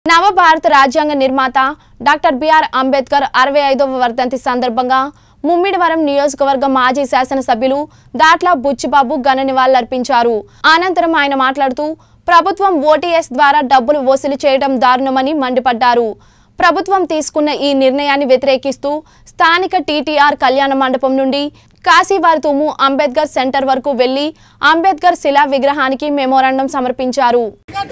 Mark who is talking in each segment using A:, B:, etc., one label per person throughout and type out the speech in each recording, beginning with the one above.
A: నవ భారత రాజ్యాంగ నిర్మాత డాక్టర్ బిఆర్ అంబేద్కర్ 65వ వర్ధంతి సందర్భంగా ముమ్మిడివరం నియోజకవర్గ మాజీ శాసనసభ్యులు దాట్ల బుచ్చిబాబు ఘన నివాళులర్పించారు. అనంతరం ఆయన మాట్లాడుతూ ప్రభుత్వం ఓటీఎస్ ద్వారా డబ్బులు వసూలు చేయడం దారుణమని మండిపడ్డారు. ప్రభుత్వం తీసుకున్న ఈ నిర్ణయాన్ని వ్యతిరేకిస్తూ స్థానిక టీటీఆర్ కళ్యాణ మండపం నుండి కాశీవారితుము అంబేద్కర్ సెంటర్ వరకు వెళ్లి అంబేద్కర్ శిలా విగ్రహానికి మెమోరాండం సమర్పించారు.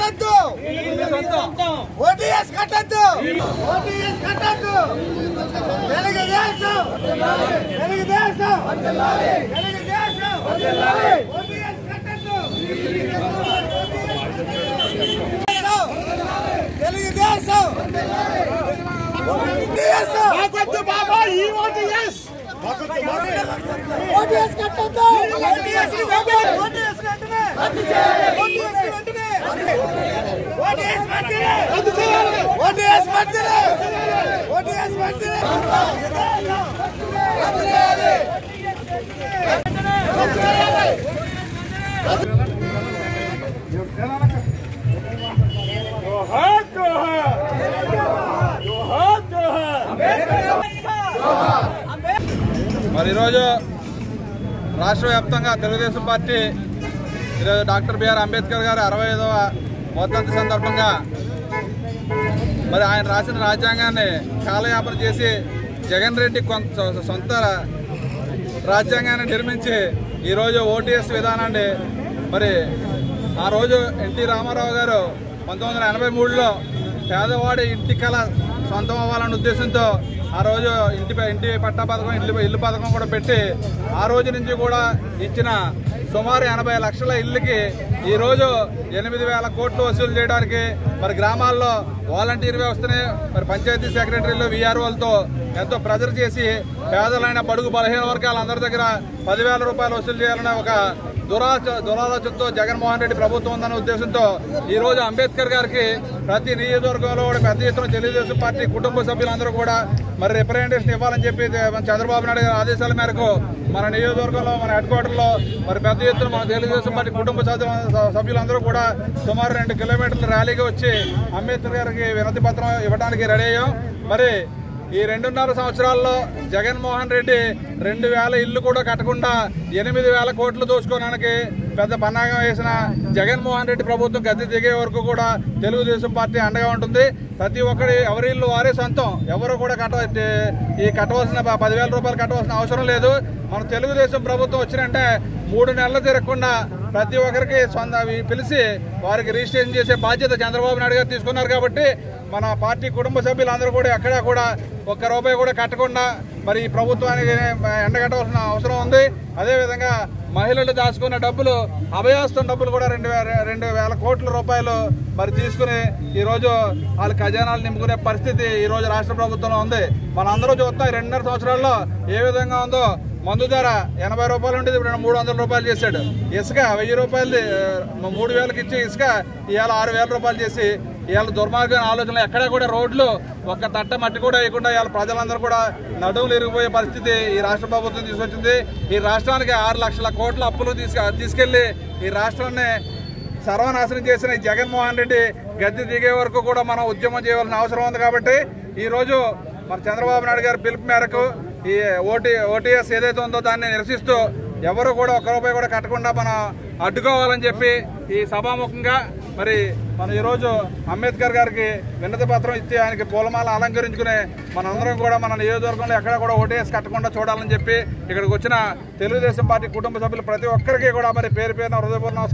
B: మరి ఈరోజు రాష్ట్ర వ్యాప్తంగా తెలుగుదేశం పార్టీ ఈరోజు డాక్టర్ బిఆర్ అంబేద్కర్ గారి 65వ వర్ధంతి సందర్భంగా మరి ఆయన రాసిన రాజ్యాంగాన్ని కాలయాపన చేసి జగన్ రెడ్డి సొంత రాజ్యాంగాన్ని నిర్మించి ఈరోజు ఓటీఎస్ విధానాన్ని మరి ఆ రోజు ఎన్టీ రామారావు గారు 1983లో పేదవాడి ఇంటి కళ సొంతం అవ్వాలన్న ఉద్దేశంతో ఆ రోజు ఇంటి పట్టా పథకం ఇల్లు పథకం కూడా పెట్టి ఆ రోజు నుంచి కూడా ఇచ్చిన సుమారు 80 లక్షల ఇళ్ళకి ఈరోజు 8,000 కోట్లు వసూలు చేయడానికి మరి గ్రామాల్లో వాలంటీర్ వ్యవస్థని మరి పంచాయతీ సెక్రటరీలు వీఆర్ఓలతో ఎంతో ప్రెజర్ చేసి పేదలైన బడుగు బలహీన వర్గాలందరి దగ్గర 10,000 రూపాయలు వసూలు చేయాలనే ఒక దురాలోచనతో జగన్మోహన్ రెడ్డి ప్రభుత్వం ఉందన్న ఉద్దేశంతో ఈరోజు అంబేద్కర్ గారికి ప్రతి నియోజకవర్గంలో కూడా పెద్ద ఎత్తున తెలుగుదేశం పార్టీ కుటుంబ సభ్యులందరూ కూడా మరి రిప్రజెంటేషన్ ఇవ్వాలని చెప్పి చంద్రబాబు నాయుడు గారి ఆదేశాల మేరకు మన నియోజకవర్గంలో మన హెడ్ క్వార్టర్లో మరి పెద్ద ఎత్తున మన తెలుగుదేశం పార్టీ కుటుంబ సభ్యులందరూ కూడా సుమారు 2 కిలోమీటర్ల ర్యాలీగా వచ్చి అంబేద్కర్ గారికి వినతి పత్రం ఇవ్వడానికి రెడీ అయ్యాం. మరి ఈ 2.5 సంవత్సరాల్లో జగన్మోహన్ రెడ్డి 2,000 ఇల్లు కూడా కట్టకుండా 8,000 కోట్లు దోచుకోవడానికి పెద్ద పన్నాగం వేసిన జగన్మోహన్ రెడ్డి ప్రభుత్వం గద్దె దిగే వరకు కూడా తెలుగుదేశం పార్టీ అండగా ఉంటుంది. ప్రతి ఒక్కరి ఎవరి ఇల్లు వారే సొంతం, ఎవరు కూడా కట్టవలసిన 10,000 రూపాయలు కట్టవలసిన అవసరం లేదు. మన తెలుగుదేశం ప్రభుత్వం వచ్చినంటే 3 నెలలు తిరగకుండా ప్రతి ఒక్కరికి పిలిచి వారికి రిజిస్ట్రేషన్ చేసే బాధ్యత చంద్రబాబు నాయుడు గారు తీసుకున్నారు. కాబట్టి మన పార్టీ కుటుంబ సభ్యులందరూ కూడా ఎక్కడా కూడా ₹1 కూడా కట్టకుండా మరి ఈ ప్రభుత్వానికి ఎండగట్టవలసిన అవసరం ఉంది. అదేవిధంగా మహిళలు దాచుకున్న డబ్బులు, అభయాస్తం డబ్బులు కూడా 2,000 కోట్ల రూపాయలు మరి తీసుకుని ఈరోజు వాళ్ళ ఖజానాలు నింపుకునే పరిస్థితి ఈరోజు రాష్ట్ర ప్రభుత్వంలో ఉంది. మనందరూ చూస్తాం 2.5 సంవత్సరాల్లో ఏ విధంగా ఉందో. మందు ధర 80 రూపాయలు ఉండేది, ఇప్పుడు 300 రూపాయలు చేశాడు. ఇసుక 1000 రూపాయలు 3,000కి ఇచ్చి ఇసుక ఇవాళ 6,000 రూపాయలు చేసి ఇవాళ దుర్మార్గమైన ఆలోచనలు ఎక్కడా కూడా రోడ్లు ఒక్క తట్ట మట్టి కూడా వేయకుండా ఇవాళ ప్రజలందరూ కూడా నడువులు ఇరిగిపోయే పరిస్థితి ఈ రాష్ట్ర ప్రభుత్వం తీసుకొచ్చింది. ఈ రాష్ట్రానికి 6 లక్షల కోట్ల అప్పులు తీసుకెళ్లి ఈ రాష్ట్రాన్ని సర్వనాశనం చేసిన ఈ జగన్మోహన్ రెడ్డి గద్దె దిగే వరకు కూడా మనం ఉద్యమం చేయవలసిన అవసరం ఉంది. కాబట్టి ఈరోజు మన చంద్రబాబు నాయుడు గారి పిలుపు మేరకు ఈ ఓటీఎస్ ఏదైతే ఉందో దాన్ని నిరసిస్తూ ఎవరు కూడా ₹1 కూడా కట్టకుండా మనం అడ్డుకోవాలని చెప్పి ఈ సభాముఖంగా మరి మనం ఈరోజు అంబేద్కర్ గారికి వినతి పత్రం ఇచ్చి ఆయనకి పూలమాల అలంకరించుకునే మనందరం కూడా మన నియోజకవర్గంలో ఎక్కడ కూడా ఓటీఎస్ కట్టకుండా చూడాలని చెప్పి ఇక్కడికి వచ్చిన తెలుగుదేశం పార్టీ కుటుంబ సభ్యులు ప్రతి ఒక్కరికి కూడా మరి పేరు పేరున హృదయపూర్వక